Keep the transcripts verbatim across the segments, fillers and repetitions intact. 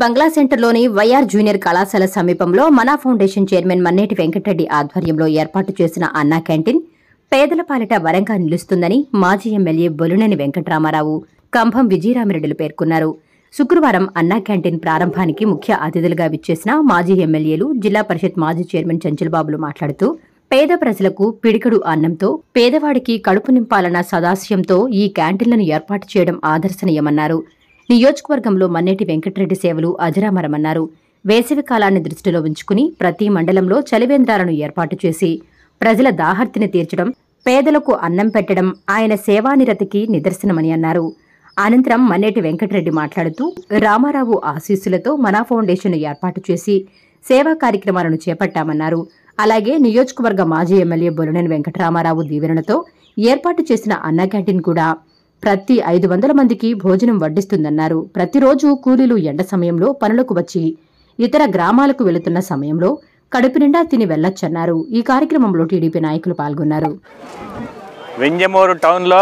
బంగ్లా సెంటర్లోని YR junior కళాశాల సమీపంలో మనా ఫౌండేషన్ చైర్మన్ మన్నేటి వెంకటరెడ్డి ఆధ్వర్యంలో ఏర్పాటు చేసిన అన్నా క్యాంటీన్ పేదల పాలిట వరంగా నిలుస్తుందని మాజీ ఎమ్మెల్యే బొలునేని వెంకటరామారావు, కంభం విజయరామిరెడ్డిలు పేర్కొన్నారు. శుక్రవారం అన్నా క్యాంటీన్ ప్రారంభానికి ముఖ్య అతిథులుగా విచ్చేసిన మాజీ ఎమ్మెల్యేలు, జిల్లా పరిషత్ మాజీ చైర్మన్ చంచల్బాబులు మాట్లాడుతూ పేద ప్రజలకు పిడికడు అన్నంతో పేదవాడికి కడుపు నింపాలన్న సదాశయంతో ఈ క్యాంటీన్లను ఏర్పాటు చేయడం ఆదర్శనీయమన్నారు. నియోజకవర్గంలో మన్నేటి వెంకటరెడ్డి సేవలు అజరామరమన్నారు. వేసవి కాలాన్ని దృష్టిలో ఉంచుకుని ప్రతి మండలంలో చలివేంద్రాలను ఏర్పాటు చేసి ప్రజల దాహర్తిని తీర్చడం, పేదలకు అన్నం పెట్టడం ఆయన సేవానిరతికి నిదర్శనమని అన్నారు. అనంతరం మన్నేటి వెంకటరెడ్డి మాట్లాడుతూ రామారావు ఆశీస్సులతో మనా ఫౌండేషన్ ఏర్పాటు చేసి సేవా కార్యక్రమాలను చేపట్టామన్నారు. అలాగే నియోజకవర్గ మాజీ ఎమ్మెల్యే బొలునేని వెంకటరామారావు దీవెనలతో ఏర్పాటు చేసిన అన్నా క్యాంటీన్ కూడా ప్రతి ఐదు వందల మందికి భోజనం వడ్డిస్తుందన్నారు. ప్రతిరోజు కూలీలు ఎండ సమయంలో పనులకు వచ్చి ఇతర గ్రామాలకు వెళుతున్న సమయంలో కడుపు నిండా తిని వెళ్లొచ్చన్నారు. ఈ కార్యక్రమంలో టీడీపీ నాయకులు పాల్గొన్నారు. వింజమూరు టౌన్లో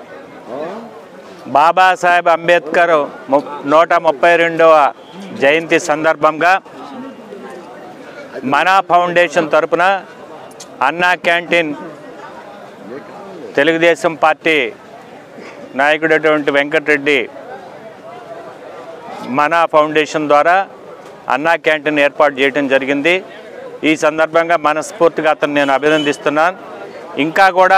బాబాసాహెబ్ అంబేద్కర్ నూట ముప్పై రెండవ జయంతి సందర్భంగా మనా ఫౌండేషన్ తరపున అన్నా క్యాంటీన్ తెలుగుదేశం పార్టీ నాయకుడైనటువంటి వెంకటరెడ్డి మనా ఫౌండేషన్ ద్వారా అన్నా క్యాంటీన్ ఏర్పాటు చేయడం జరిగింది. ఈ సందర్భంగా మనస్ఫూర్తిగా అతను నేను అభినందిస్తున్నాను. ఇంకా కూడా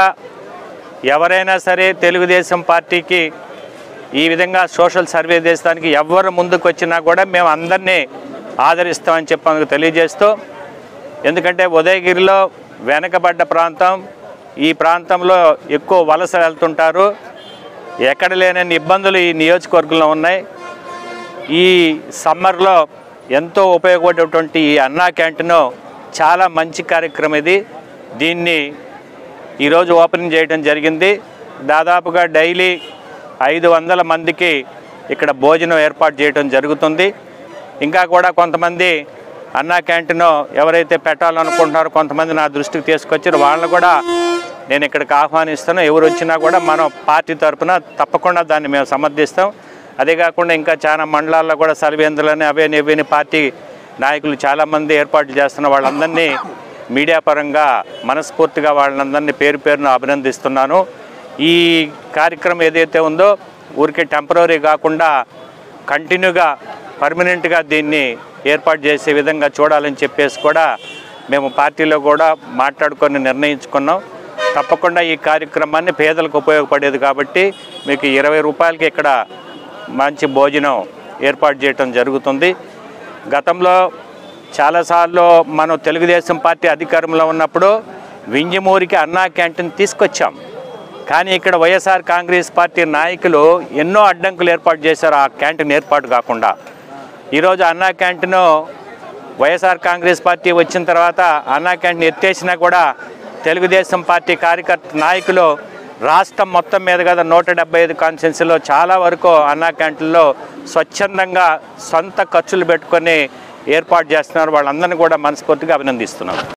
ఎవరైనా సరే తెలుగుదేశం పార్టీకి ఈ విధంగా సోషల్ సర్వే చేసడానికి ఎవరు ముందుకు వచ్చినా కూడా మేము అందరినీ ఆదరిస్తామని చెప్పి మనకు తెలియజేస్తూ, ఎందుకంటే ఉదయగిరిలో వెనకబడ్డ ప్రాంతం, ఈ ప్రాంతంలో ఎక్కువ వలస వెళ్తుంటారు. ఎక్కడ లేనన్ని ఇబ్బందులు ఈ నియోజకవర్గంలో ఉన్నాయి. ఈ సమ్మర్లో ఎంతో ఉపయోగపడేటువంటి ఈ అన్నా క్యాంటీన్ చాలా మంచి కార్యక్రమం ఇది. దీన్ని ఈరోజు ఓపెనింగ్ చేయడం జరిగింది. దాదాపుగా డైలీ ఐదు వందల మందికి ఇక్కడ భోజనం ఏర్పాటు చేయడం జరుగుతుంది. ఇంకా కూడా కొంతమంది అన్నా క్యాంటీన్ ఎవరైతే పెట్టాలనుకుంటున్నారో కొంతమంది నా దృష్టికి తీసుకొచ్చారు. వాళ్ళని కూడా నేను ఇక్కడికి ఆహ్వానిస్తాను. ఎవరు వచ్చినా కూడా మనం పార్టీ తరఫున తప్పకుండా దాన్ని మేము సమర్థిస్తాం. అదే కాకుండా ఇంకా చాలా మండలాల్లో కూడా సర్వేంద్రులని అవేని ఇవేని పార్టీ నాయకులు చాలామంది ఏర్పాటు చేస్తున్న వాళ్ళందరినీ మీడియా పరంగా మనస్ఫూర్తిగా వాళ్ళందరినీ పేరు పేరును అభినందిస్తున్నాను. ఈ కార్యక్రమం ఏదైతే ఉందో ఊరికే టెంపరరీ కాకుండా కంటిన్యూగా పర్మనెంట్గా దీన్ని ఏర్పాటు చేసే విధంగా చూడాలని చెప్పేసి కూడా మేము పార్టీలో కూడా మాట్లాడుకొని నిర్ణయించుకున్నాం. తప్పకుండా ఈ కార్యక్రమాన్ని పేదలకు ఉపయోగపడేది కాబట్టి మీకు ఇరవై రూపాయలకి ఇక్కడ మంచి భోజనం ఏర్పాటు చేయడం జరుగుతుంది. గతంలో చాలాసార్లు మనం తెలుగుదేశం పార్టీ అధికారంలో ఉన్నప్పుడు వింజమూరికి అన్నా క్యాంటీన్ తీసుకొచ్చాం. కానీ ఇక్కడ వైఎస్ఆర్ కాంగ్రెస్ పార్టీ నాయకులు ఎన్నో అడ్డంకులు ఏర్పాటు చేశారు ఆ క్యాంటీన్ ఏర్పాటు కాకుండా. ఈరోజు అన్నా క్యాంటీన్ వైఎస్ఆర్ కాంగ్రెస్ పార్టీ వచ్చిన తర్వాత అన్నా క్యాంటీన్ ఎత్తేసినా కూడా తెలుగుదేశం పార్టీ కార్యకర్త నాయకులు రాష్ట్రం మొత్తం మీద కదా నూట డెబ్బై ఐదు కాన్స్టిట్యున్సీలో చాలా వరకు అన్నా క్యాంటీన్లో స్వచ్ఛందంగా సొంత ఖర్చులు పెట్టుకొని ఏర్పాటు చేస్తున్నారు. వాళ్ళందరినీ కూడా మనస్ఫూర్తిగా అభినందిస్తున్నాం.